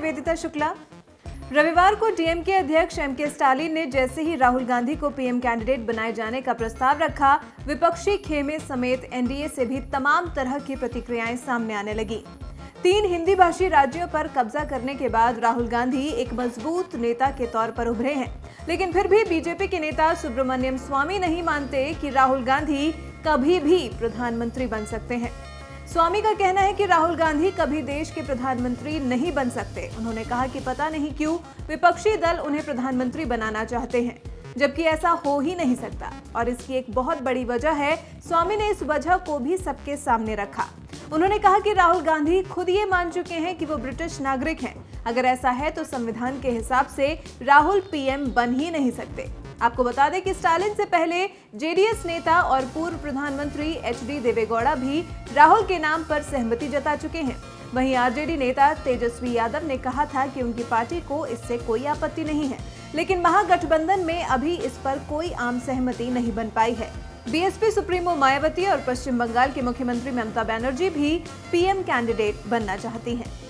निवेदिता शुक्ला। रविवार को डीएमके अध्यक्ष एमके स्टालिन ने जैसे ही राहुल गांधी को पीएम कैंडिडेट बनाए जाने का प्रस्ताव रखा, विपक्षी खेमे समेत एनडीए से भी तमाम तरह की प्रतिक्रियाएं सामने आने लगी। 3 हिंदी भाषी राज्यों पर कब्जा करने के बाद राहुल गांधी एक मजबूत नेता के तौर पर उभरे हैं, लेकिन फिर भी बीजेपी के नेता सुब्रमण्यम स्वामी नहीं मानते कि राहुल गांधी कभी भी प्रधानमंत्री बन सकते हैं। स्वामी का कहना है कि राहुल गांधी कभी देश के प्रधानमंत्री नहीं बन सकते। उन्होंने कहा कि पता नहीं क्यों विपक्षी दल उन्हें प्रधानमंत्री बनाना चाहते हैं, जबकि ऐसा हो ही नहीं सकता। और इसकी एक बहुत बड़ी वजह है, स्वामी ने इस वजह को भी सबके सामने रखा। उन्होंने कहा कि राहुल गांधी खुद ये मान चुके हैं कि वो ब्रिटिश नागरिक हैं। अगर ऐसा है तो संविधान के हिसाब से राहुल पीएम बन ही नहीं सकते। आपको बता दें कि स्टालिन से पहले जेडीएस नेता और पूर्व प्रधानमंत्री एचडी देवेगौड़ा भी राहुल के नाम पर सहमति जता चुके हैं। वहीं आरजेडी नेता तेजस्वी यादव ने कहा था कि उनकी पार्टी को इससे कोई आपत्ति नहीं है, लेकिन महागठबंधन में अभी इस पर कोई आम सहमति नहीं बन पाई है। बीएसपी सुप्रीमो मायावती और पश्चिम बंगाल की मुख्यमंत्री ममता बनर्जी भी पीएम कैंडिडेट बनना चाहती हैं।